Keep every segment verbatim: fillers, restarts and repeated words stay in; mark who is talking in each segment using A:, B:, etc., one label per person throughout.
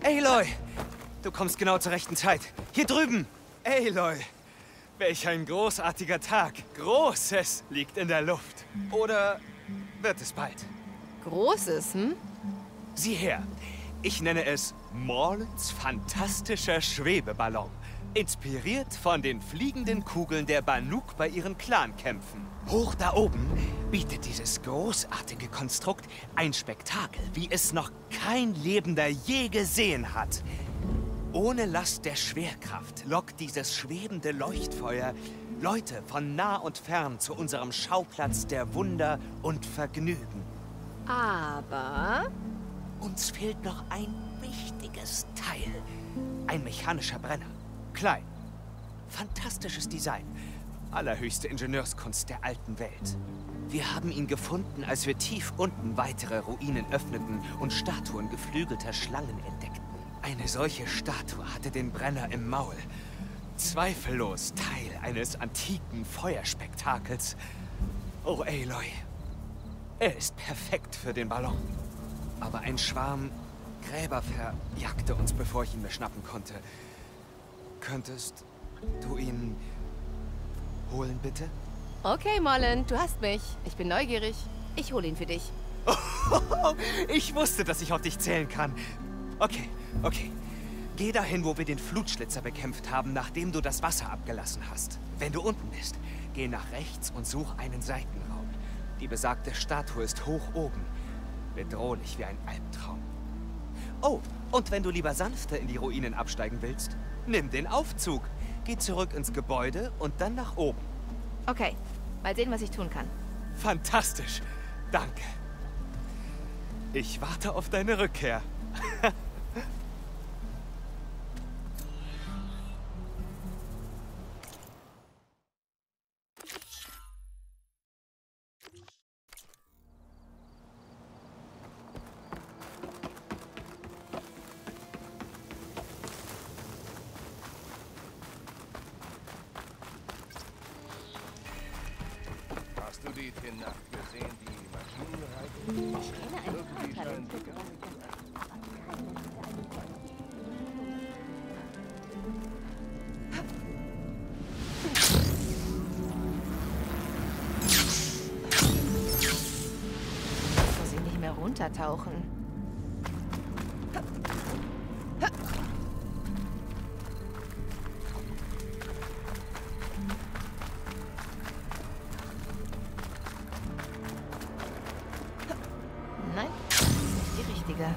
A: Aloy! Du kommst genau zur rechten Zeit. Hier drüben! Aloy! Welch ein großartiger Tag. Großes liegt in der Luft. Oder wird es bald?
B: Großes, hm?
A: Sieh her. Ich nenne es Morlands fantastischer Schwebeballon. Inspiriert von den fliegenden Kugeln der Banuk bei ihren Clankämpfen. Hoch da oben bietet dieses großartige Konstrukt ein Spektakel, wie es noch kein Lebender je gesehen hat. Ohne Last der Schwerkraft lockt dieses schwebende Leuchtfeuer Leute von nah und fern zu unserem Schauplatz der Wunder und Vergnügen.
B: Aber
A: Uns fehlt noch ein wichtiges Teil. Ein mechanischer Brenner. Klein. Fantastisches Design. Allerhöchste Ingenieurskunst der alten Welt. Wir haben ihn gefunden, als wir tief unten weitere Ruinen öffneten und Statuen geflügelter Schlangen entdeckten. Eine solche Statue hatte den Brenner im Maul. Zweifellos Teil eines antiken Feuerspektakels. Oh, Aloy. Er ist perfekt für den Ballon. Aber ein Schwarm Gräber verjagte uns, bevor ich ihn mir schnappen konnte. Könntest du ihn holen, bitte?
B: okay, Morland, du hast mich. Ich bin neugierig. Ich hole ihn für dich.
A: Ich wusste, dass ich auf dich zählen kann. Okay, okay. Geh dahin, wo wir den Flutschlitzer bekämpft haben, nachdem du das Wasser abgelassen hast. Wenn du unten bist, geh nach rechts und such einen Seitenraum. Die besagte Statue ist hoch oben. Bedrohlich wie ein Albtraum. Oh, und wenn du lieber sanfter in die Ruinen absteigen willst, nimm den Aufzug. Geh zurück ins Gebäude und dann nach oben.
B: Okay, mal sehen, was ich tun kann.
A: Fantastisch. Danke. Ich warte auf deine Rückkehr.
C: Hast du die Nacht gesehen, die Maschinenreiter?
B: Ich kenne ein
C: Irgendwie
B: paar
C: scheint
B: Talente. Ich muss sie nicht mehr runtertauchen. Nein, das ist nicht die richtige.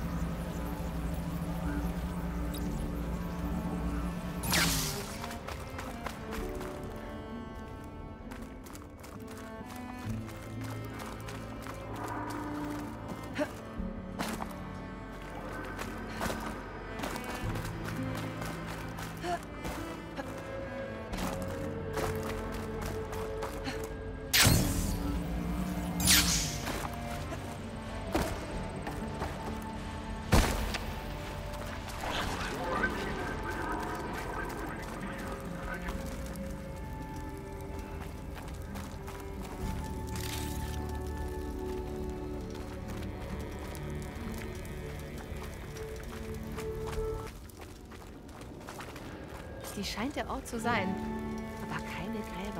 B: Die scheint der Ort zu sein, aber keine Gräber.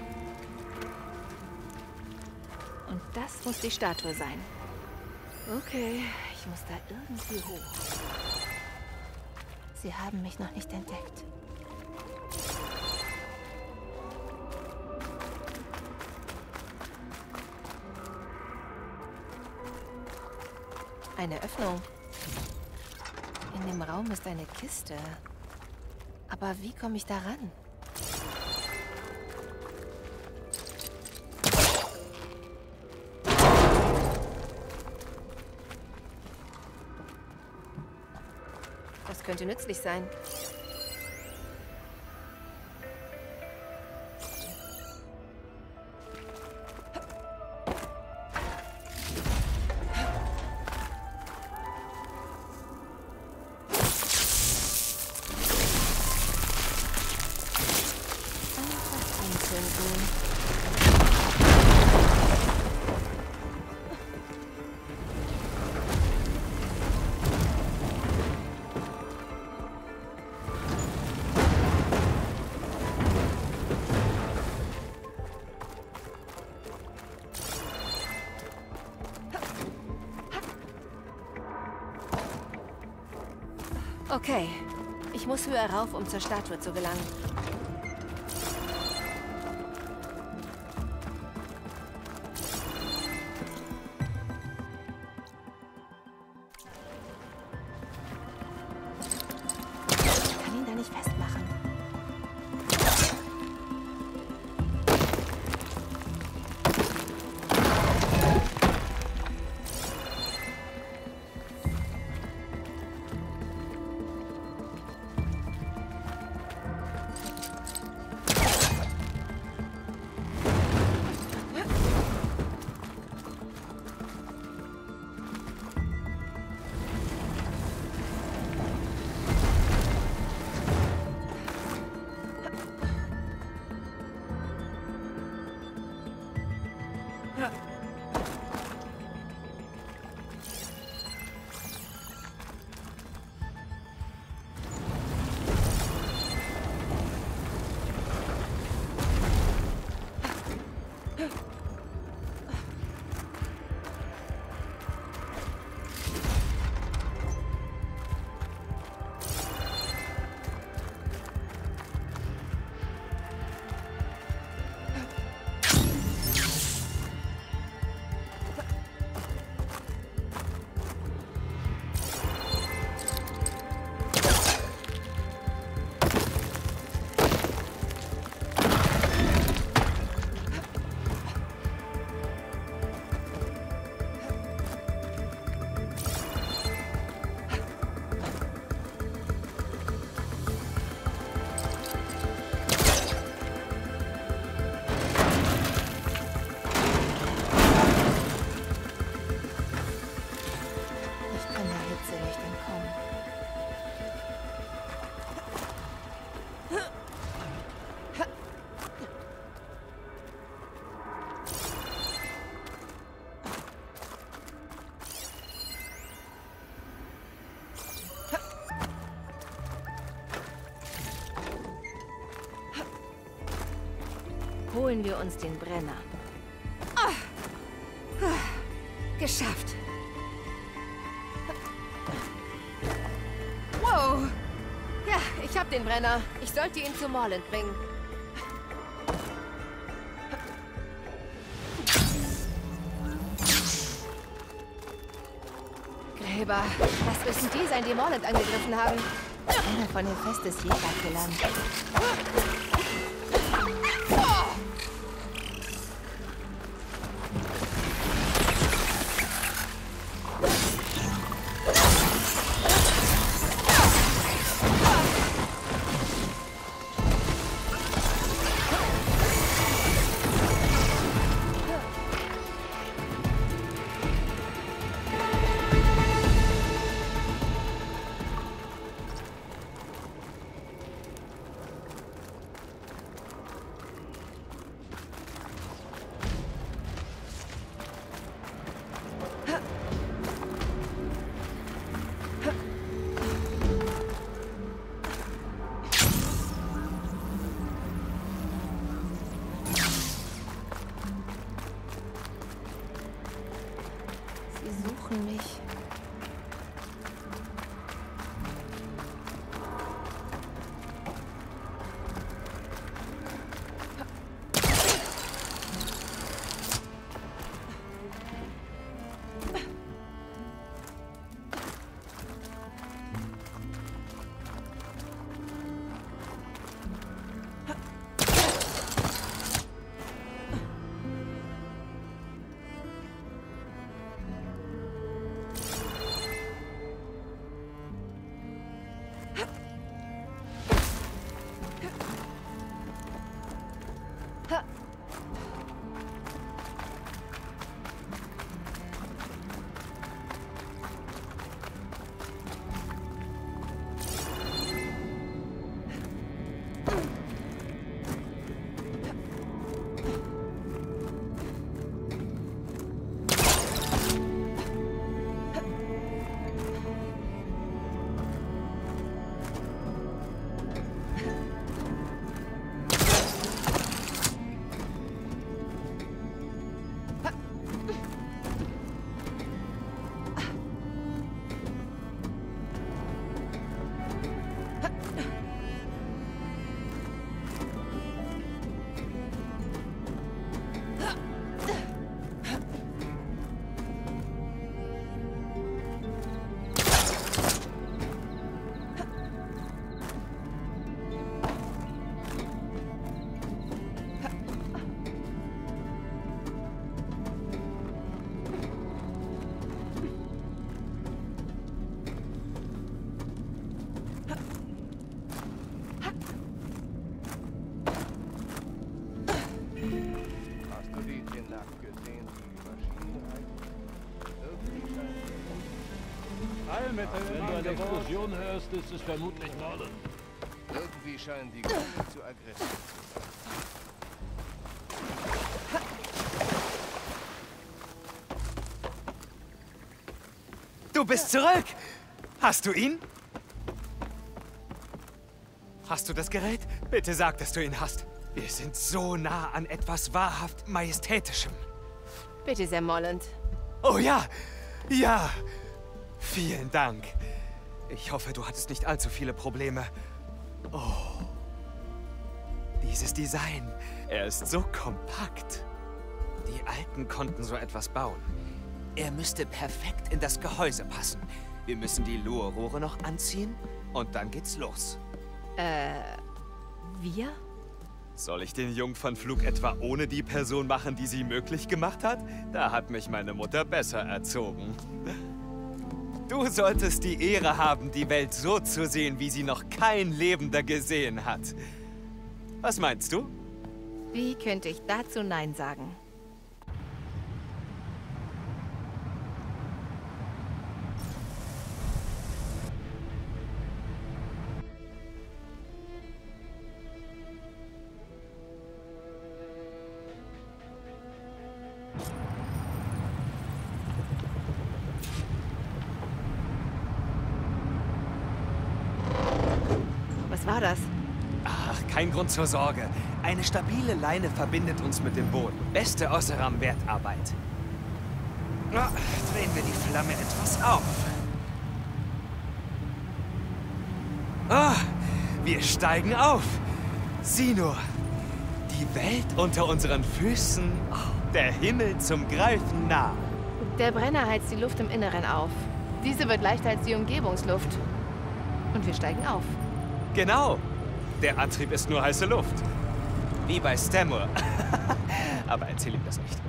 B: Und das muss die Statue sein. Okay, ich muss da irgendwie hoch. Sie haben mich noch nicht entdeckt. Eine Öffnung. In dem Raum ist eine Kiste. Aber wie komme ich da ran? Das könnte nützlich sein. Okay. Ich muss höher rauf, um zur Statue zu gelangen. Ich kann ihn da nicht festmachen. Holen wir uns den Brenner. Ah. Ah. Geschafft. Wow. Ja, ich hab den Brenner. Ich sollte ihn zu Morland bringen. Gräber. Was müssen die sein, die Morland angegriffen haben? Einer von den Fest des Jägerkillern.
C: Wenn du eine Explosion hörst, ist es vermutlich Morland.
D: Irgendwie scheinen die Gegner zu aggressiv.
A: Du bist zurück! Hast du ihn? Hast du das Gerät? Bitte sag, dass du ihn hast. Wir sind so nah an etwas wahrhaft Majestätischem.
B: Bitte sehr, Morland.
A: Oh ja! Ja! Vielen Dank. Ich hoffe, du hattest nicht allzu viele Probleme. Oh. Dieses Design. Er ist so kompakt. Die Alten konnten so etwas bauen. Er müsste perfekt in das Gehäuse passen. Wir müssen die Luhrrohre noch anziehen und dann geht's los.
B: Äh, wir?
A: Soll ich den Jungfernflug etwa ohne die Person machen, die sie möglich gemacht hat? Da hat mich meine Mutter besser erzogen. Du solltest die Ehre haben, die Welt so zu sehen, wie sie noch kein Lebender gesehen hat. Was meinst du?
B: Wie könnte ich dazu Nein sagen? Was war das?
A: Ach, kein Grund zur Sorge. Eine stabile Leine verbindet uns mit dem Boden. Beste Osseram-Wertarbeit. Na, drehen wir die Flamme etwas auf. Ah, wir steigen auf. Sieh nur. Die Welt unter unseren Füßen. Der Himmel zum Greifen nah.
B: Der Brenner heizt die Luft im Inneren auf. Diese wird leichter als die Umgebungsluft. Und wir steigen auf.
A: Genau. Der Antrieb ist nur heiße Luft. Wie bei Stammer. Aber erzähl ihm das nicht.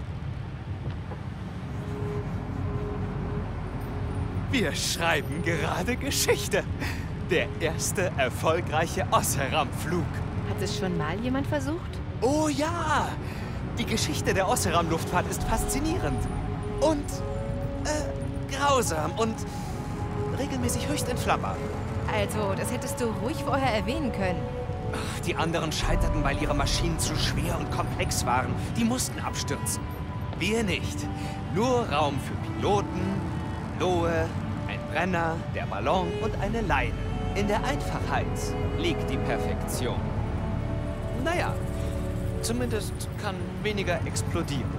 A: Wir schreiben gerade Geschichte. Der erste erfolgreiche Osseram-Flug.
B: Hat es schon mal jemand versucht?
A: Oh ja! Die Geschichte der Osseram-Luftfahrt ist faszinierend. Und äh, grausam und regelmäßig höchst inflammbar.
B: Also, das hättest du ruhig vorher erwähnen können.
A: Ach, die anderen scheiterten, weil ihre Maschinen zu schwer und komplex waren. Die mussten abstürzen. Wir nicht. Nur Raum für Piloten, Lohe, ein Brenner, der Ballon und eine Leine. In der Einfachheit liegt die Perfektion. Naja, zumindest kann weniger explodieren.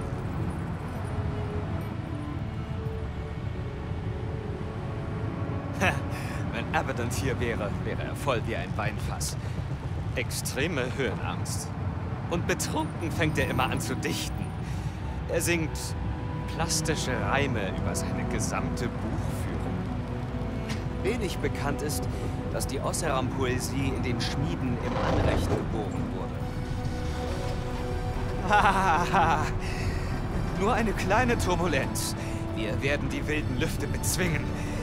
A: Wenn Abaddon hier wäre, wäre er voll wie ein Weinfass. Extreme Höhenangst. Und betrunken fängt er immer an zu dichten. Er singt plastische Reime über seine gesamte Buchführung. Wenig bekannt ist, dass die Osseram-Poesie in den Schmieden im Anrecht geboren wurde. Hahaha. Nur eine kleine Turbulenz. Wir werden die wilden Lüfte bezwingen.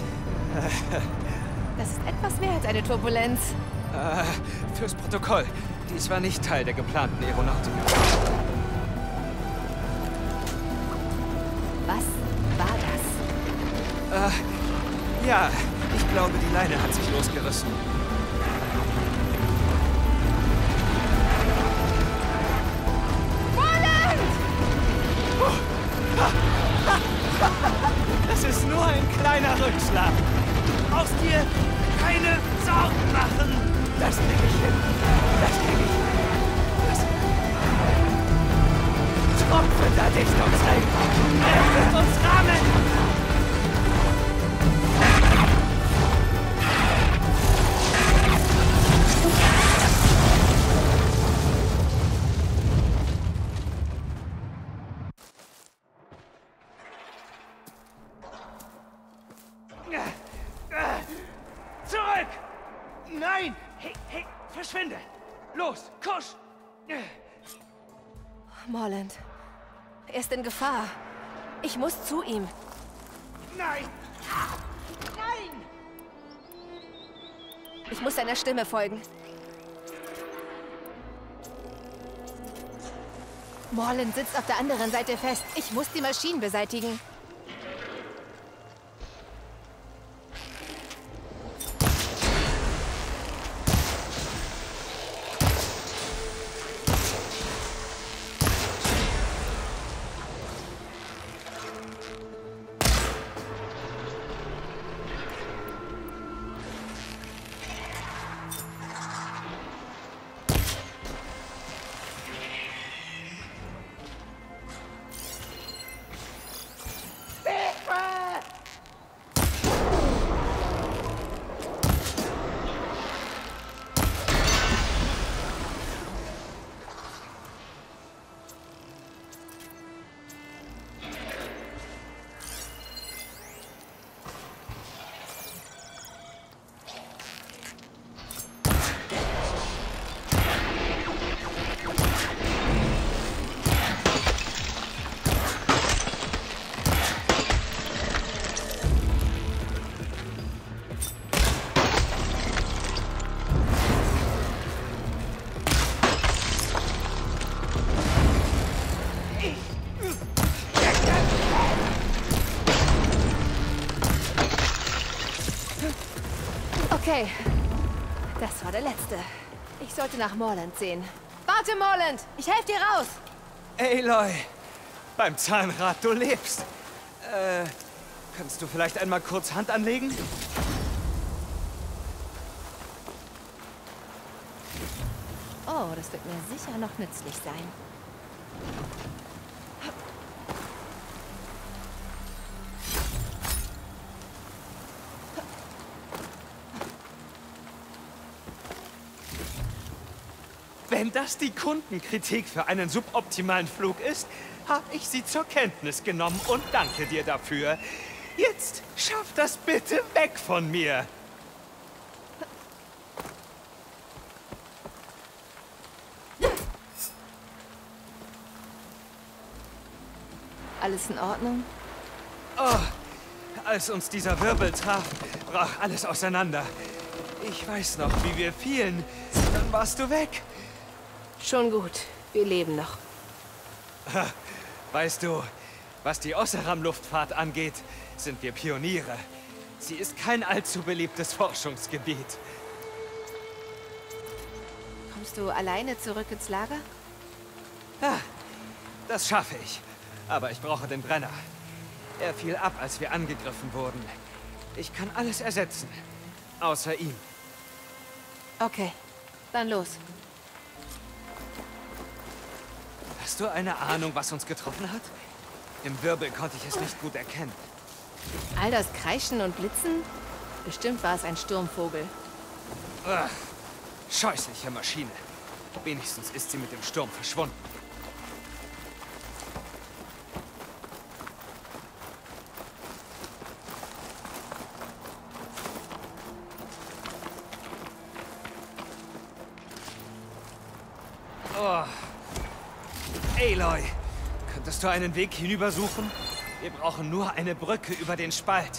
B: Das ist etwas mehr als eine Turbulenz.
A: Äh, fürs Protokoll. Dies war nicht Teil der geplanten Aeronautik.
B: Was war das?
A: Äh, ja, ich glaube, die Leine hat sich losgerissen.
B: Morland!
A: Das ist nur ein kleiner Rückschlag. Du brauchst dir keine Sorgen machen. Das krieg ich hin. Das krieg ich hin. Das... Tropfender Dichtungsring. Er wird uns rammen. Zurück! Nein! Hey, hey, verschwinde! Los, Kusch!
B: Morland. Er ist in Gefahr. Ich muss zu ihm.
A: Nein! Nein!
B: Ich muss seiner Stimme folgen. Morland sitzt auf der anderen Seite fest. Ich muss die Maschinen beseitigen. Okay. Das war der letzte. Ich sollte nach Morland sehen. Warte, Morland! Ich helfe dir raus!
A: Aloy! Beim Zahnrad, du lebst! Äh, kannst du vielleicht einmal kurz Hand anlegen?
B: Oh, das wird mir sicher noch nützlich sein.
A: Wenn das die Kundenkritik für einen suboptimalen Flug ist, habe ich sie zur Kenntnis genommen und danke dir dafür. Jetzt schaff das bitte weg von mir.
B: Alles in Ordnung?
A: Oh, als uns dieser Wirbel traf, brach alles auseinander. Ich weiß noch, wie wir fielen. Dann warst du weg.
B: Schon gut. Wir leben noch.
A: Weißt du, was die Oseram-Luftfahrt angeht, sind wir Pioniere. Sie ist kein allzu beliebtes Forschungsgebiet.
B: Kommst du alleine zurück ins Lager?
A: Ah, das schaffe ich. Aber ich brauche den Brenner. Er fiel ab, als wir angegriffen wurden. Ich kann alles ersetzen. Außer ihm.
B: Okay, dann los.
A: Hast du eine Ahnung, was uns getroffen hat? Im Wirbel konnte ich es nicht gut erkennen.
B: All das Kreischen und Blitzen? Bestimmt war es ein Sturmvogel.
A: Ugh, scheußliche Maschine. Wenigstens ist sie mit dem Sturm verschwunden. Oh. Aloy, könntest du einen Weg hinüber suchen? Wir brauchen nur eine Brücke über den Spalt.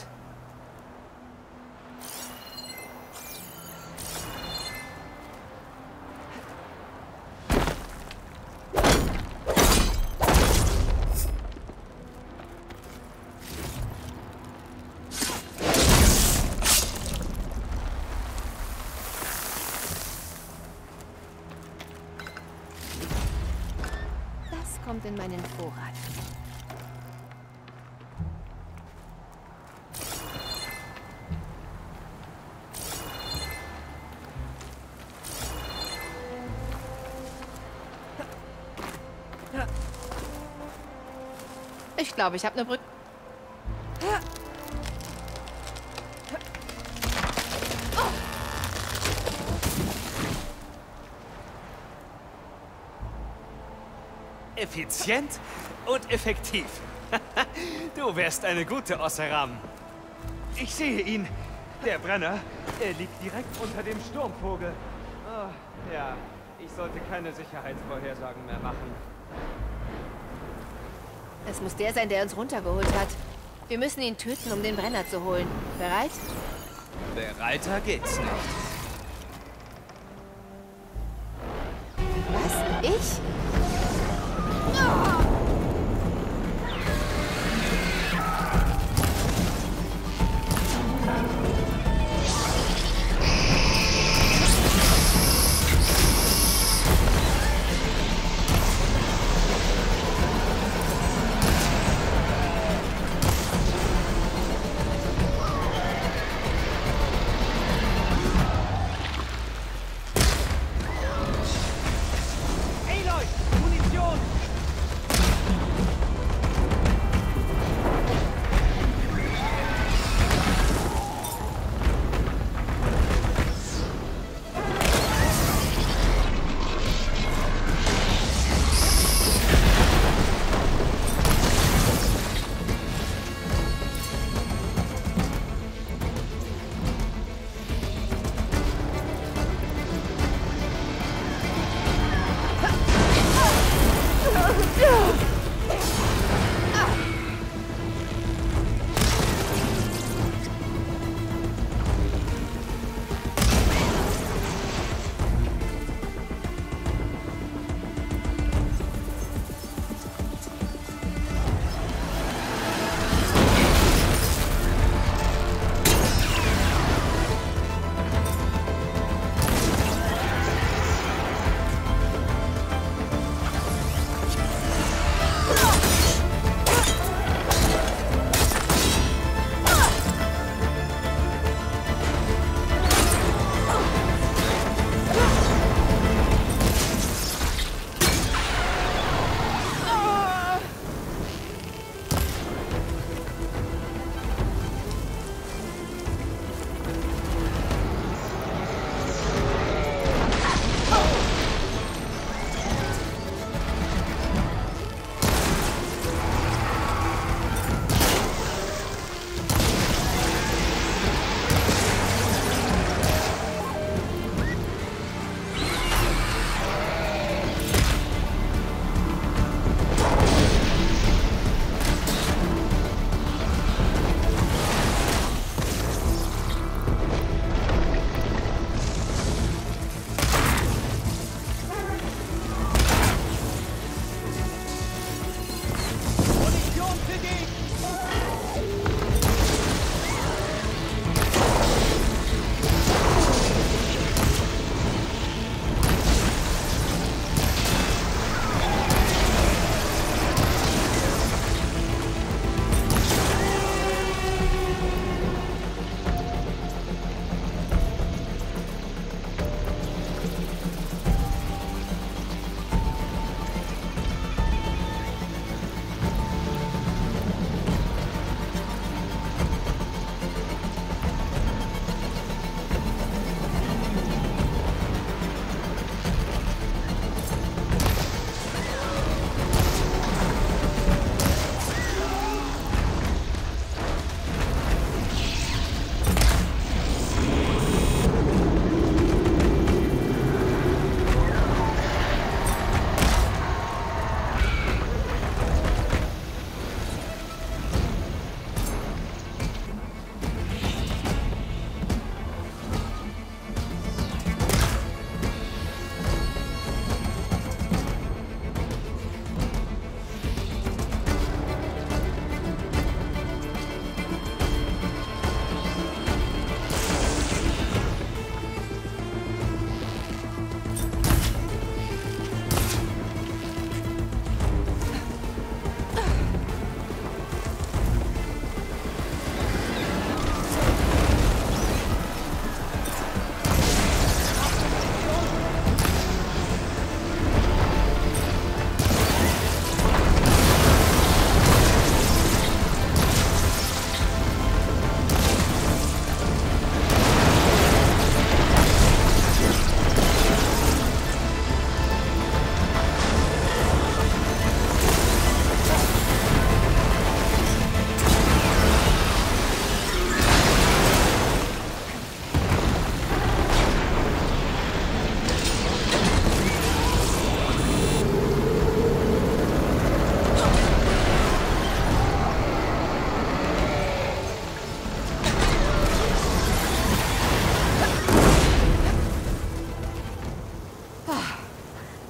B: Kommt in meinen Vorrat. Ich glaube, ich habe eine Brücke.
A: Effizient und effektiv. Du wärst eine gute Oseram. Ich sehe ihn. Der Brenner, er liegt direkt unter dem Sturmvogel. Oh, ja, ich sollte keine Sicherheitsvorhersagen mehr machen.
B: Es muss der sein, der uns runtergeholt hat. Wir müssen ihn töten, um den Brenner zu holen. Bereit?
A: Bereiter geht's nicht.
B: Was? Ich?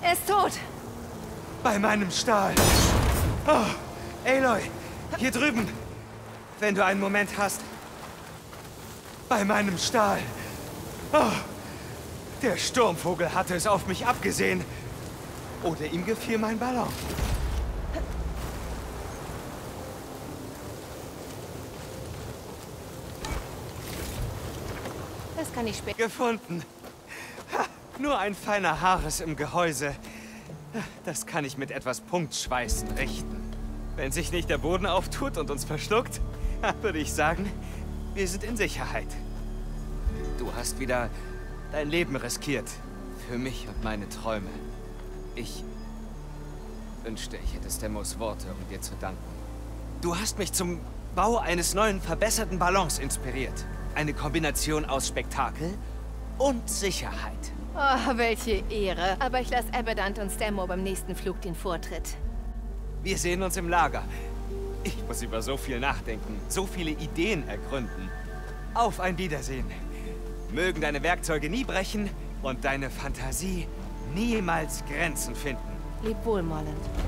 B: Er ist tot.
A: Bei meinem Stahl. Oh, Aloy, hier drüben. Wenn du einen Moment hast. Bei meinem Stahl. Oh, der Sturmvogel hatte es auf mich abgesehen. Oder ihm gefiel mein Ballon.
B: Das kann ich später...
A: Gefunden. Ha, nur ein feiner Haares im Gehäuse. Das kann ich mit etwas Punktschweißen richten. Wenn sich nicht der Boden auftut und uns verschluckt, würde ich sagen, wir sind in Sicherheit. Du hast wieder dein Leben riskiert. Für mich und meine Träume. Ich wünschte, ich hätte Stemos Worte, um dir zu danken. Du hast mich zum Bau eines neuen, verbesserten Ballons inspiriert. Eine Kombination aus Spektakel und Sicherheit.
B: Oh, welche Ehre. Aber ich lasse Abaddon und Stemo beim nächsten Flug den Vortritt.
A: Wir sehen uns im Lager. Ich muss über so viel nachdenken, so viele Ideen ergründen. Auf ein Wiedersehen. Mögen deine Werkzeuge nie brechen und deine Fantasie niemals Grenzen finden.
B: Leb wohl, Molland.